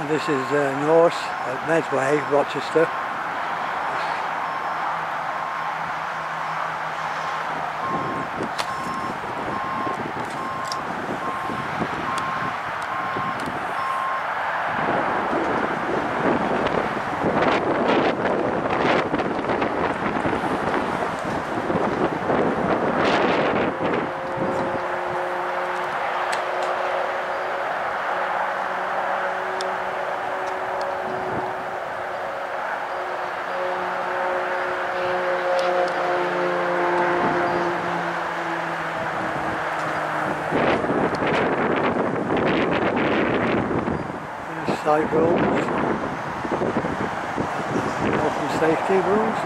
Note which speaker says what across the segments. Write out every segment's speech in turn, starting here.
Speaker 1: This is Norse at Medway, Rochester. Site rules, health and safety rules.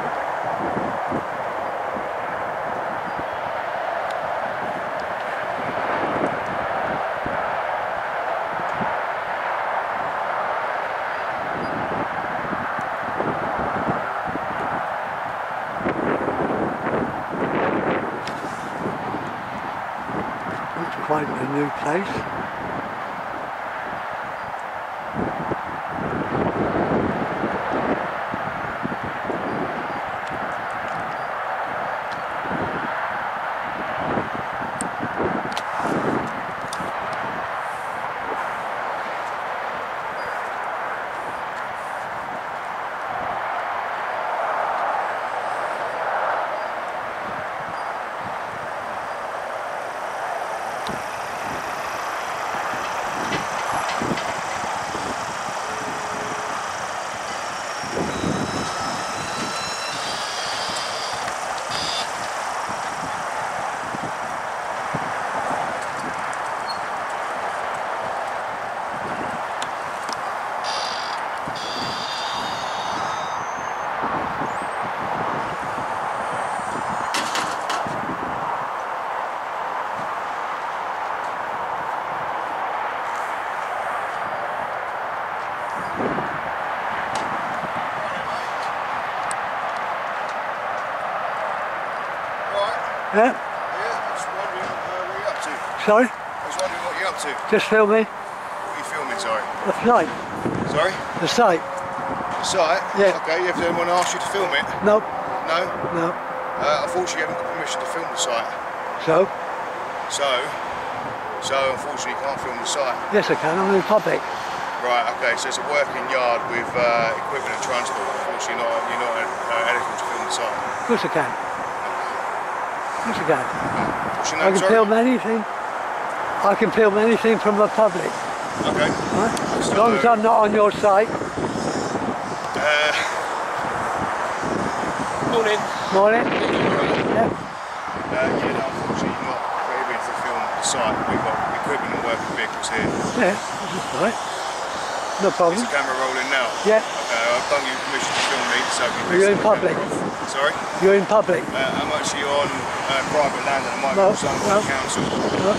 Speaker 1: It's quite a new place. Yeah?
Speaker 2: Yeah, I was wondering what you're up to.
Speaker 1: Sorry?
Speaker 2: I was wondering what you're up to.
Speaker 1: Just filming
Speaker 2: What are you filming, sorry?
Speaker 1: the flight,
Speaker 2: Sorry?
Speaker 1: the site.
Speaker 2: The site?
Speaker 1: Yeah.
Speaker 2: Okay, you have anyone ask you to film it?
Speaker 1: No,
Speaker 2: No?
Speaker 1: no.
Speaker 2: Unfortunately, you haven't got permission to film the site.
Speaker 1: So?
Speaker 2: So unfortunately, you can't film the site.
Speaker 1: Yes, I can. I'm in public.
Speaker 2: Right, okay, so it's a working yard with equipment and transport. Unfortunately, you're not eligible to film the site.
Speaker 1: Of course I can. Of course I can.
Speaker 2: What's your
Speaker 1: I
Speaker 2: name,
Speaker 1: can
Speaker 2: sorry?
Speaker 1: film anything. I can film anything from the public.
Speaker 2: Okay.
Speaker 1: Right? As long as I'm not on your site.
Speaker 2: Morning.
Speaker 1: Morning.
Speaker 2: Yeah, no, unfortunately, you're not able to film the site. We've got equipment and working vehicles here.
Speaker 1: Yeah, that's all right. No problem.
Speaker 2: Is the camera rolling now?
Speaker 1: Yeah.
Speaker 2: Okay, I've done you permission to film me, so
Speaker 1: You're in public.
Speaker 2: Sorry?
Speaker 1: You're in public.
Speaker 2: I'm actually on private land and I might
Speaker 1: No,
Speaker 2: be some
Speaker 1: no.
Speaker 2: council.
Speaker 1: No,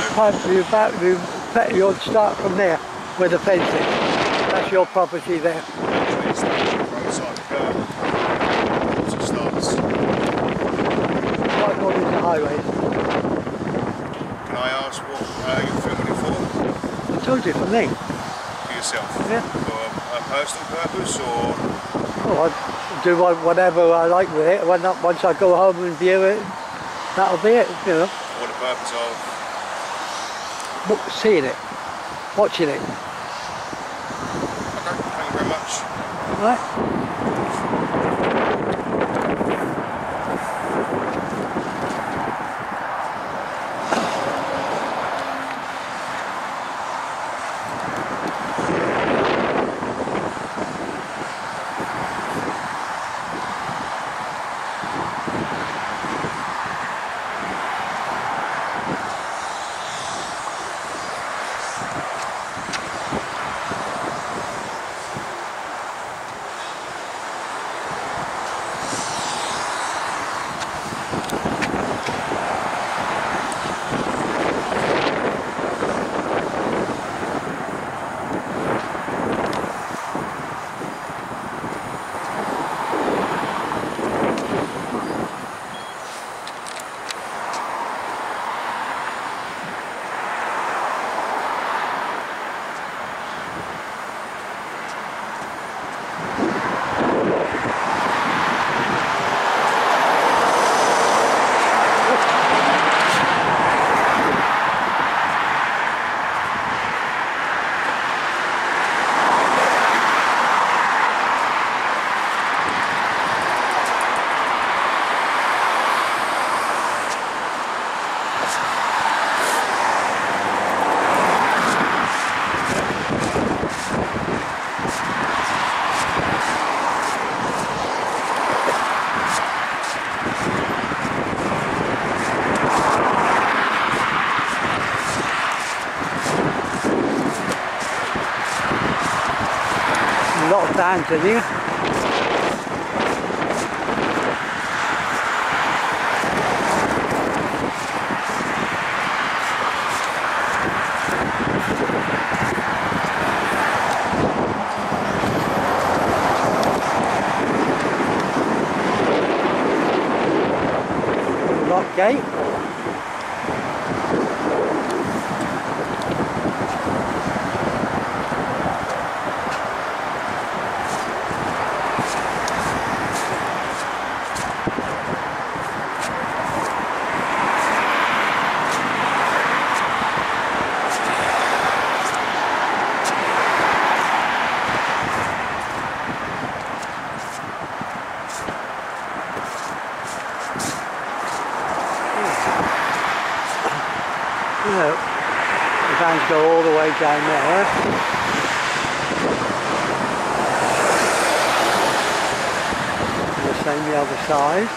Speaker 2: So,
Speaker 1: you'll start from there, where the fence is. That's your property there.
Speaker 2: actually, it's the roadside curb. So it starts.
Speaker 1: Right according to highways.
Speaker 2: Can I ask what you're filming it for?
Speaker 1: I told you, for me.
Speaker 2: For yourself?
Speaker 1: Yeah.
Speaker 2: For a personal purpose or?
Speaker 1: Well, I do whatever I like with it. Once I go home and view it, that'll be it, you know.
Speaker 2: For the purpose of?
Speaker 1: Seeing it, watching it.
Speaker 2: Okay, thank you very much.
Speaker 1: Right? cant in here. Lock gate. No, the vans go all the way down there. And the same the other side.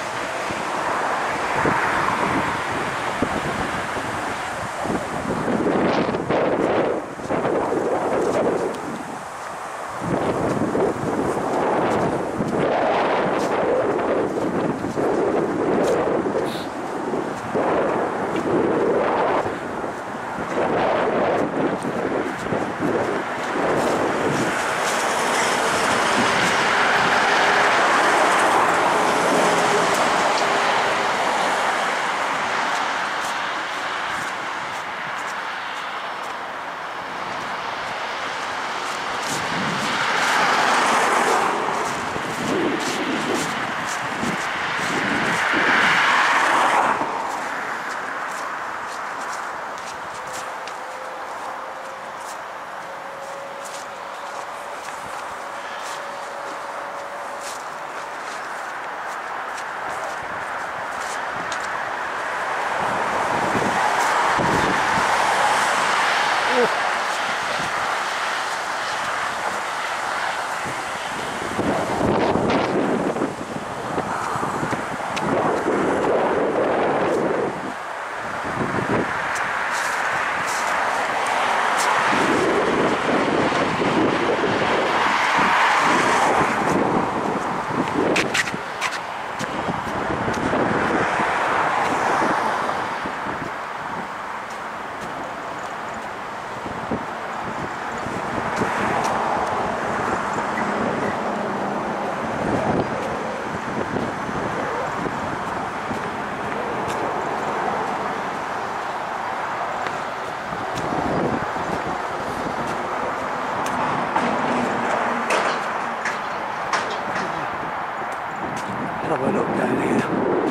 Speaker 1: Have a look down here.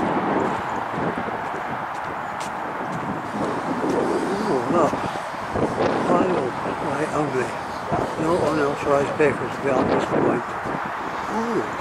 Speaker 1: Oh look, quite ugly. No unauthorised vehicles beyond this point. Oh.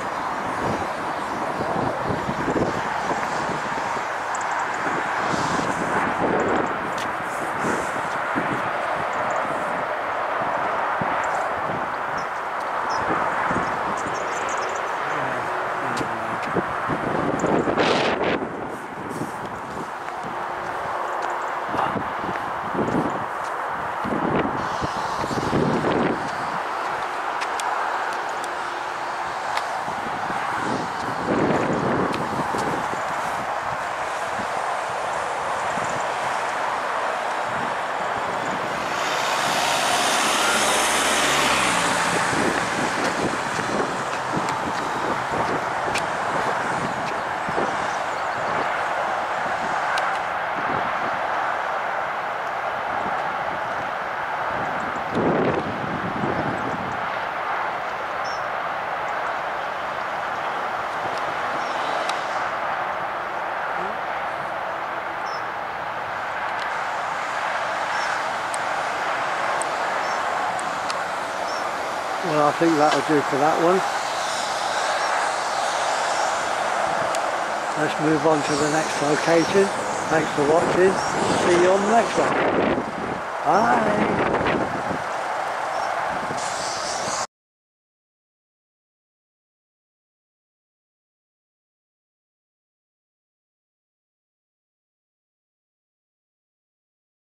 Speaker 1: Well, I think that'll do for that one. Let's move on to the next location. Thanks for watching. See you on the next one. Bye.